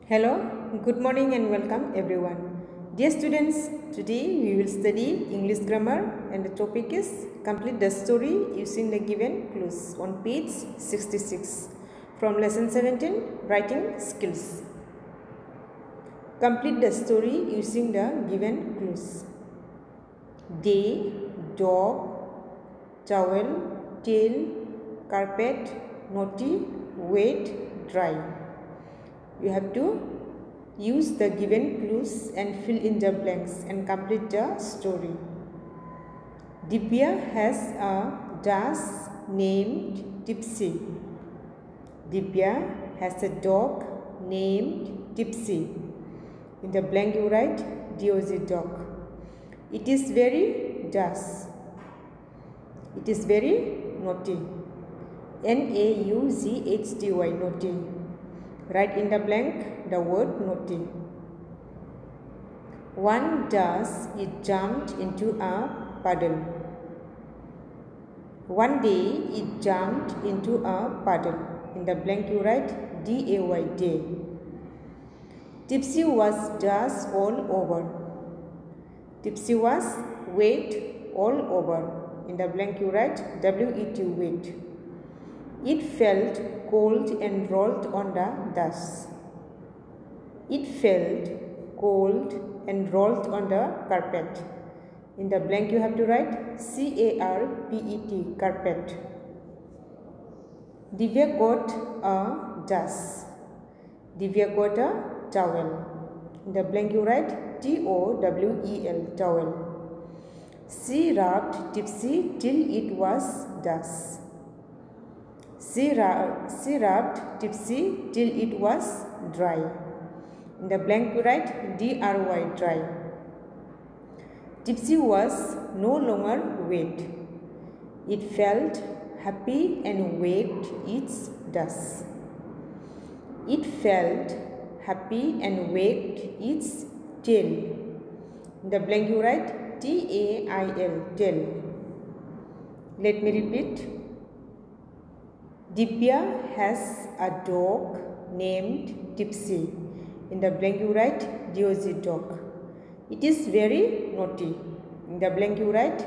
Hello, good morning and welcome everyone. Dear students, today we will study English grammar and the topic is complete the story using the given clues on page 66 from lesson 17 writing skills. Complete the story using the given clues. Day, dog, towel, tail, carpet, naughty, wet, dry. You have to use the given clues and fill in the blanks and complete the story. Divya has a dog named Tipsy. Divya has a dog named Tipsy. In the blank you write DOG dog. It is very dust. It is very naughty. NAUGHTY naughty. Write in the blank the word naughty. One does it jumped into a puddle. One day it jumped into a puddle. In the blank you write DAY day. Tipsy was dust all over. Tipsy was wet all over. In the blank you write WET wet. It felt cold and rolled on the dust. It felt cold and rolled on the carpet. In the blank you have to write CARPET, carpet. Divya got a dust. Divya got a towel. In the blank you write TOWEL, towel. She rubbed Tipsy till it was dust. She rubbed Tipsy till it was dry. In the blank you write DRY, dry. Tipsy was no longer wet. It felt happy and wagged its dust. It felt happy and wagged its tail. In the blank you write TAIL, tail. Let me repeat. Divya has a dog named Tipsy. In the blank you write DOG dog. It is very naughty. In the blank you write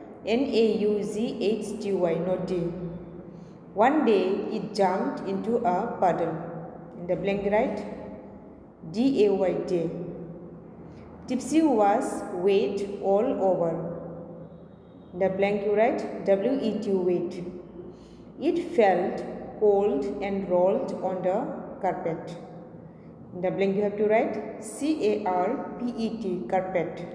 NAUGHTY, naughty. One day it jumped into a puddle. In the blank you write DAY day. Tipsy was wet all over. In the blank you write WET wet. It felt cold and rolled on the carpet. In the blank you have to write CARPET, carpet.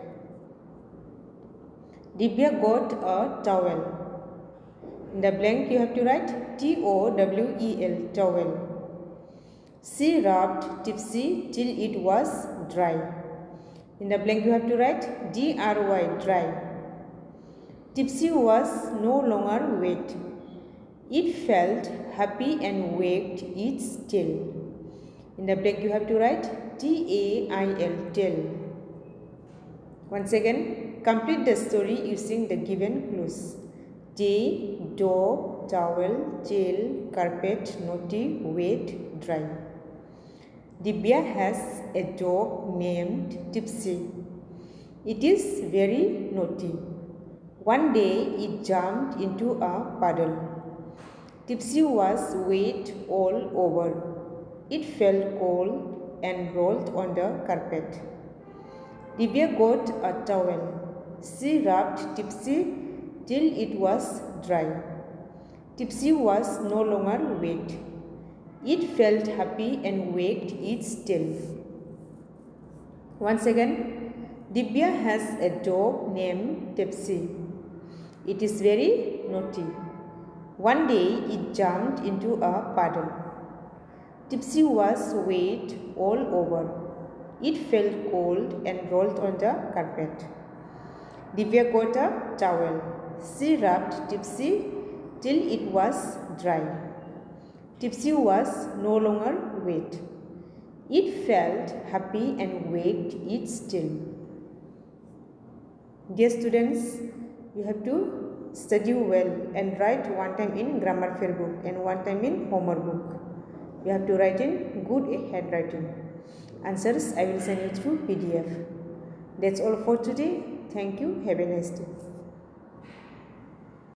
Divya got a towel. In the blank you have to write TOWEL, towel. She rubbed Tipsy till it was dry. In the blank you have to write DRY, dry. Tipsy was no longer wet. It felt happy and wagged its tail. In the blank you have to write TAIL, tail. Once again, complete the story using the given clues. Day, dog, towel, tail, carpet, naughty, wet, dry. Divya has a dog named Tipsy. It is very naughty. One day it jumped into a puddle. Tipsy was wet all over. It felt cold and rolled on the carpet. Divya got a towel. She rubbed Tipsy till it was dry. Tipsy was no longer wet. It felt happy and wagged its tail. Once again, Divya has a dog named Tipsy. It is very naughty. One day it jumped into a puddle. Tipsy was wet all over. It felt cold and rolled on the carpet. Divya got a towel. She rubbed Tipsy till it was dry. Tipsy was no longer wet. It felt happy and wagged its tail. Dear students, you have to study well and write one time in grammar fair book and one time in homework book. You have to write in good handwriting. Answers I will send you through PDF. That's all for today. Thank you. Have a nice day.